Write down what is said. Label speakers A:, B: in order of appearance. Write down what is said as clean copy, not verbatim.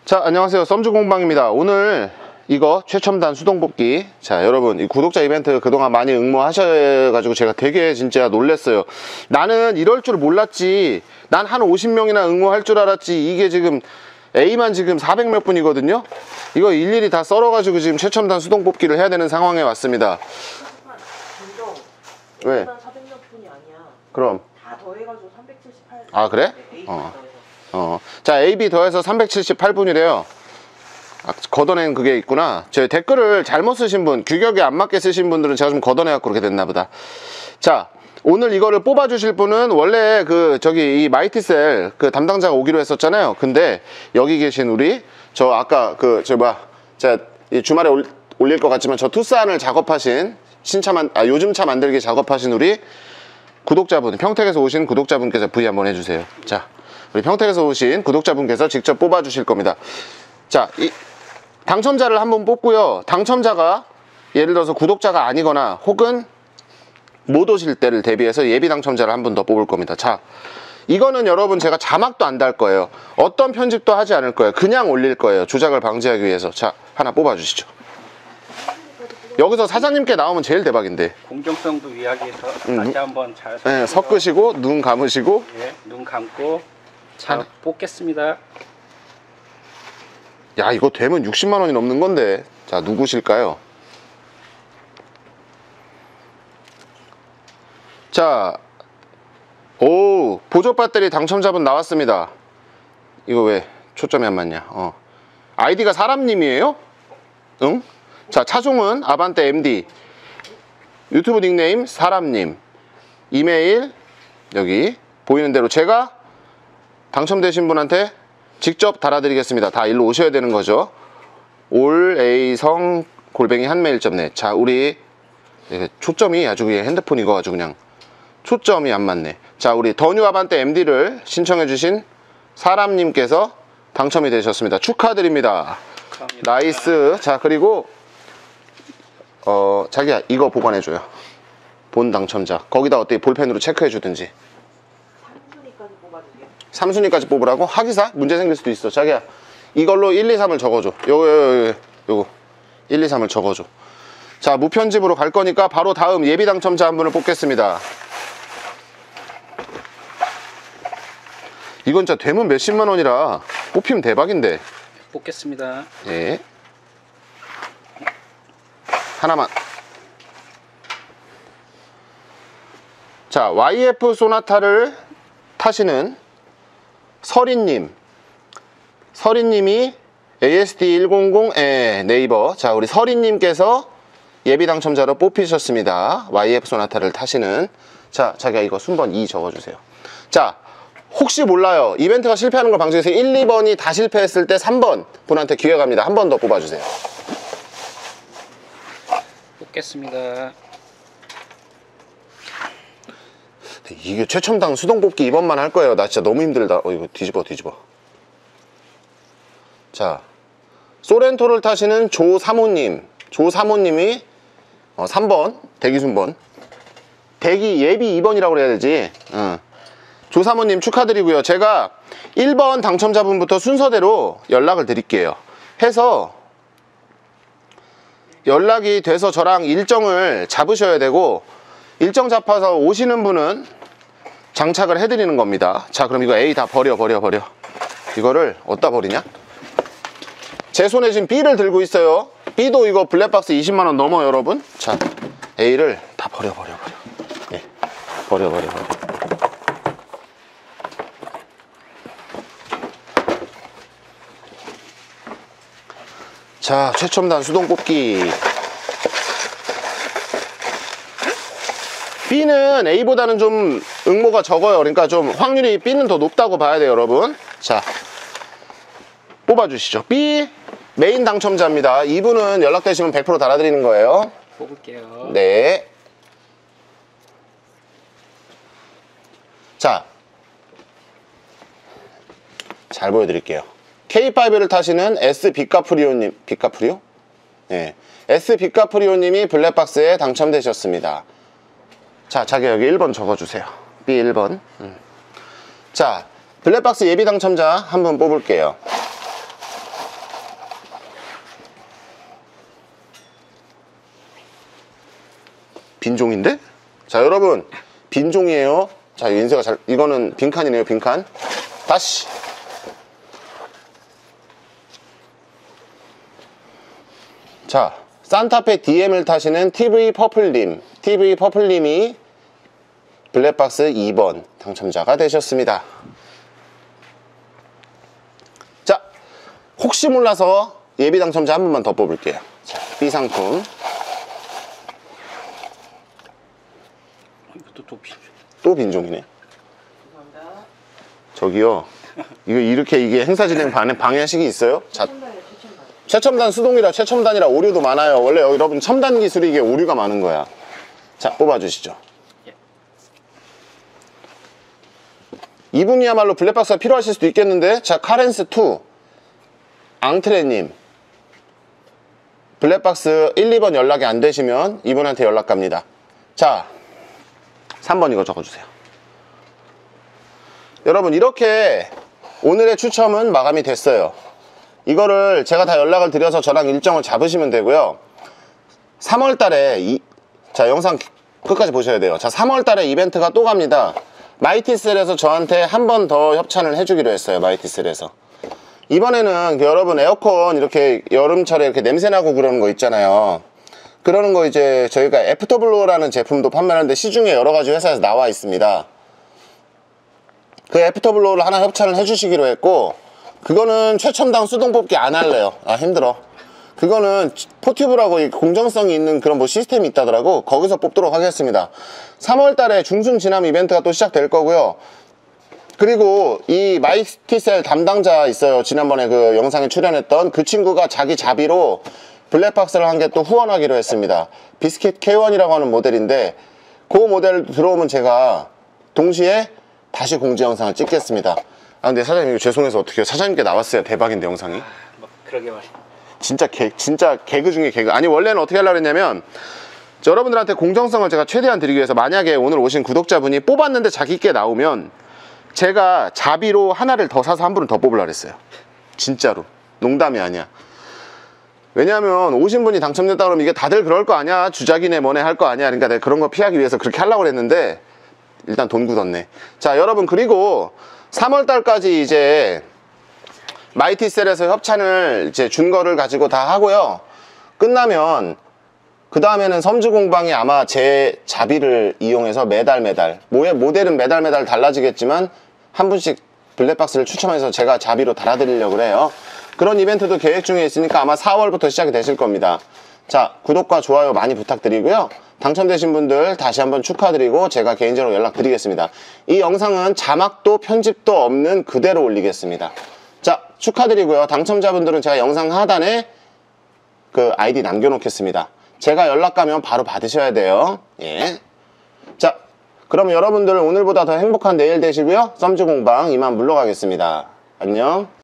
A: 자, 안녕하세요. 썸주공방입니다. 오늘 이거 최첨단 수동뽑기. 자, 여러분, 이 구독자 이벤트 그동안 많이 응모하셔가지고 제가 되게 진짜 놀랬어요. 나는 이럴 줄 몰랐지. 난 한 50명이나 응모할 줄 알았지. 이게 지금 A만 지금 400몇 분이거든요. 이거 일일이 다 썰어가지고 지금 최첨단 수동뽑기를 해야 되는 상황에 왔습니다. 왜?
B: 400몇 분이 아니야.
A: 그럼?
B: 다 더해가지고 378.
A: 아, 그래?
B: A
A: 자, AB 더해서 378분이래요. 아, 걷어낸 그게 있구나. 제 댓글을 잘못 쓰신 분, 규격에 안 맞게 쓰신 분들은 제가 좀 걷어내갖고 그렇게 됐나 보다. 자, 오늘 이거를 뽑아주실 분은 원래 이 마이티셀 담당자가 오기로 했었잖아요. 근데 여기 계신 우리, 아까 제가 이 주말에 올릴 것 같지만 저 투싼을 작업하신 요즘 차 만들기 작업하신 우리 구독자분, 평택에서 오신 구독자분께서 V 한번 해주세요. 자, 우리 평택에서 오신 구독자분께서 직접 뽑아주실 겁니다. 자, 이 당첨자를 한번 뽑고요. 당첨자가 예를 들어서 구독자가 아니거나 혹은 못 오실 때를 대비해서 예비 당첨자를 한 분 더 뽑을 겁니다. 자, 이거는 여러분 제가 자막도 안 달 거예요. 어떤 편집도 하지 않을 거예요. 그냥 올릴 거예요. 조작을 방지하기 위해서. 자, 하나 뽑아주시죠. 여기서 사장님께 나오면 제일 대박인데.
C: 공정성도 위하기 위해서 다시 한번 잘
A: 섞으시고 눈 감으시고.
C: 예, 눈 감고 자, 뽑겠습니다.
A: 야, 이거 되면 60만 원이 넘는 건데. 자, 누구실까요? 자, 오, 보조 배터리 당첨자분 나왔습니다. 이거 왜 초점이 안 맞냐? 아이디가 사람님이에요? 응? 자, 차종은 아반떼 MD, 유튜브 닉네임 사람님, 이메일 여기 보이는 대로 제가 당첨되신 분한테 직접 달아드리겠습니다. 다 일로 오셔야 되는 거죠. 올A성@한메일.net. 자, 우리 초점이 아주 핸드폰 이거 아주 그냥 초점이 안 맞네. 자, 우리 더뉴 아반떼 MD를 신청해주신 사람님께서 당첨이 되셨습니다. 축하드립니다.
C: 감사합니다.
A: 나이스. 자, 그리고 자기야, 이거 보관해줘요. 본 당첨자. 거기다 어떻게 볼펜으로 체크해주든지.
B: 3순위까지 뽑아줄게요.
A: 3순위까지 뽑으라고? 하기사? 문제 생길 수도 있어. 자기야, 이걸로 1, 2, 3을 적어줘. 요거 1, 2, 3을 적어줘. 자, 무편집으로 갈 거니까 바로 다음 예비 당첨자 한 분을 뽑겠습니다. 이건 진짜 되면 몇십만 원이라 뽑히면 대박인데.
C: 뽑겠습니다.
A: 예. 하나만. 자, YF 소나타를 타시는 서린님이 ASD100 네이버. 자, 우리 서린님께서 예비 당첨자로 뽑히셨습니다. YF 소나타를 타시는. 자, 자기가 이거 순번 2 적어주세요. 자, 혹시 몰라요. 이벤트가 실패하는 걸 방지해서 1, 2번이 다 실패했을 때 3번 분한테 기회 갑니다. 한 번 더 뽑아주세요.
C: 뽑겠습니다.
A: 이게 최첨단 수동뽑기 이번만 할 거예요. 나 진짜 너무 힘들다. 이거 뒤집어. 자, 소렌토를 타시는 조사모님이 3번 대기순번 예비 2번이라고 그래야 되지. 조사모님 축하드리고요. 제가 1번 당첨자분부터 순서대로 연락을 드릴게요. 해서 연락이 돼서 저랑 일정을 잡으셔야 되고, 일정 잡아서 오시는 분은 장착을 해드리는 겁니다. 자, 그럼 이거 A 다 버려. 이거를 어디다 버리냐? 제 손에 지금 B를 들고 있어요. B도 이거 블랙박스 20만 원 넘어요, 여러분. 자, A를 다 버려. 예, 버려. 자, 최첨단 수동뽑기. B는 A보다는 좀 응모가 적어요. 그러니까 좀 확률이 B는 더 높다고 봐야 돼요, 여러분. 자, 뽑아주시죠. B 메인 당첨자입니다. 이분은 연락되시면 100% 달아드리는 거예요.
C: 뽑을게요.
A: 네. 자, 잘 보여드릴게요. K5를 타시는 S비카프리오님, 비카프리오? 네. S비카프리오님이 블랙박스에 당첨되셨습니다. 자, 자기 여기 1번 적어주세요. B 1번. 자, 블랙박스 예비 당첨자 한 분 뽑을게요. 빈종인데? 자, 여러분, 빈종이에요. 자, 인쇄가 이거는 빈칸이네요, 빈칸. 다시. 자, 산타페 DM을 타시는 TV 퍼플님이 블랙박스 2번 당첨자가 되셨습니다. 자, 혹시 몰라서 예비 당첨자 한 번만 더 뽑을게요. 자, B 상품. 또 빈종이네.
B: 감사합니다.
A: 저기요, 이게 행사 진행 방해식이 있어요? 자,
B: 최첨단이에요, 최첨단.
A: 최첨단 수동이라 최첨단이라 오류도 많아요. 원래 여러분 첨단 기술이 이게 오류가 많은 거야. 자, 뽑아주시죠. 이분이야말로 블랙박스가 필요하실 수도 있겠는데. 자, 카렌스2 앙트레님 블랙박스 1, 2번 연락이 안 되시면 이분한테 연락 갑니다. 자, 3번 이거 적어주세요. 여러분, 이렇게 오늘의 추첨은 마감이 됐어요. 이거를 제가 다 연락을 드려서 저랑 일정을 잡으시면 되고요. 3월 달에 자, 영상 끝까지 보셔야 돼요. 자, 3월 달에 이벤트가 또 갑니다. 마이티셀에서 저한테 한 번 더 협찬을 해주기로 했어요. 마이티셀에서. 이번에는 여러분 에어컨 이렇게 여름철에 이렇게 냄새나고 그러는 거 있잖아요. 그러는 거 이제 저희가 애프터블로우라는 제품도 판매하는데 시중에 여러 가지 회사에서 나와 있습니다. 그 애프터블로우를 하나 협찬을 해주시기로 했고, 그거는 최첨단 수동 뽑기 안 할래요. 아, 힘들어. 그거는 포튜브라고 공정성이 있는 그런 뭐 시스템이 있다더라고. 거기서 뽑도록 하겠습니다. 3월 달에 중순 지남 이벤트가 또 시작될 거고요. 그리고 이 마이티셀 담당자 있어요. 지난번에 그 영상에 출연했던 그 친구가 자기 자비로 블랙박스를 한 개 또 후원하기로 했습니다. 비스킷 K1이라고 하는 모델인데, 그 모델 들어오면 제가 동시에 다시 공지 영상을 찍겠습니다. 아, 근데 사장님 이거 죄송해서 어떻게 해요? 사장님께 나왔어야 대박인데 영상이.
C: 그러게 말이야.
A: 진짜 개그 중에 개그. 아니, 원래는 어떻게 하려고 했냐면, 여러분들한테 공정성을 제가 최대한 드리기 위해서, 만약에 오늘 오신 구독자분이 뽑았는데 자기께 나오면 제가 자비로 하나를 더 사서 한 분을 더 뽑으려고 했어요. 진짜로. 농담이 아니야. 왜냐하면 오신 분이 당첨됐다 그러면 이게 다들 그럴 거 아니야. 주작이네 뭐네 할 거 아니야. 그러니까 내가 그런 거 피하기 위해서 그렇게 하려고 했는데 일단 돈 굳었네. 자, 여러분, 그리고 3월달까지 이제 마이티셀에서 협찬을 이제 준 거를 가지고 다 하고요. 끝나면 그 다음에는 섬주공방이 아마 제 자비를 이용해서 매달 모델은 매달 달라지겠지만 한 분씩 블랙박스를 추첨해서 제가 자비로 달아드리려고 그래요. 그런 이벤트도 계획 중에 있으니까 아마 4월부터 시작이 되실 겁니다. 자, 구독과 좋아요 많이 부탁드리고요. 당첨되신 분들 다시 한번 축하드리고 제가 개인적으로 연락드리겠습니다. 이 영상은 자막도 편집도 없는 그대로 올리겠습니다. 자, 축하드리고요. 당첨자분들은 제가 영상 하단에 그 아이디 남겨놓겠습니다. 제가 연락 가면 바로 받으셔야 돼요. 예. 자, 그럼 여러분들 오늘보다 더 행복한 내일 되시고요. 썸즈공방 이만 물러가겠습니다. 안녕.